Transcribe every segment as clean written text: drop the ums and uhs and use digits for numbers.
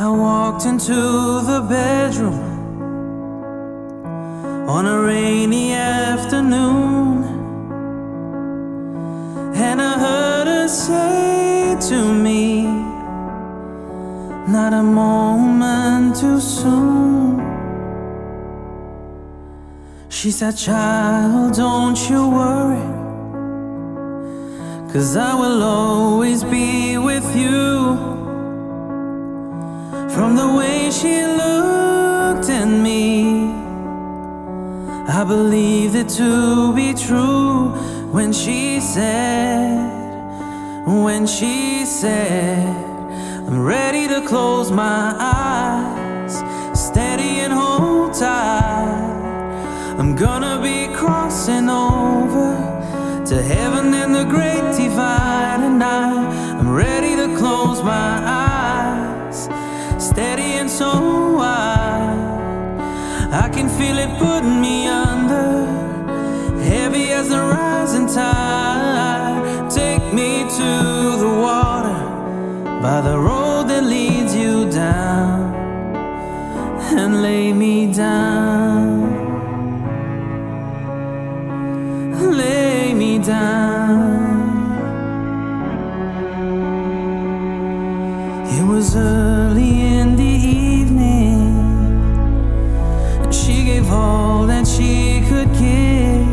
I walked into the bedroom on a rainy afternoon, and I heard her say to me, not a moment too soon. She said, child, don't you worry, 'cause I will always be with you. From the way she looked at me, I believed it to be true when she said, I'm ready to close my eyes, steady and hold tight. I'm gonna be crossing over to heaven and the great divide, and I'm ready to close my eyes, steady and so wide. I can feel it putting me under, heavy as the rising tide. Take me to the water, by the road that leads you down, and lay me down, lay me down. It was early in the evening, and she gave all that she could give,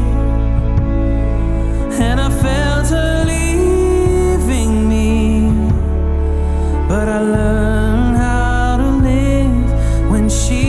and I felt her leaving me, but I learned how to live when she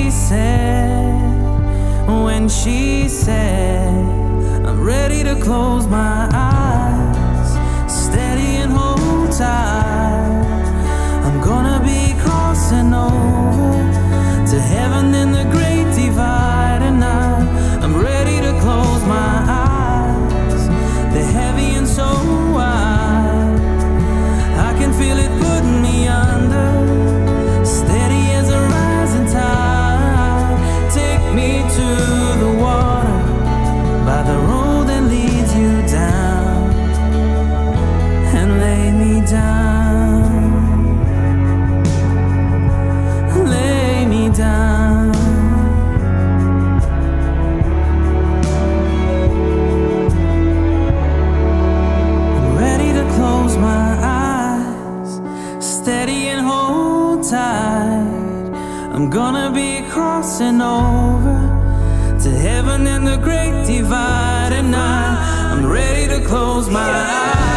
said, I'm ready to close my eyes, steady and hold tight. I'm gonna be crossing over to heaven in the great divide, and I'm ready to close my eyes. They're heavy and so wide, I can feel it putting me under, steady as a rising tide. Take me to the water, by the road that leads you down, and lay me down, lay me down. I'm ready to close my eyes, steady and hold tight. I'm gonna be crossing over to heaven and the great divide, and I'm ready to close my eyes.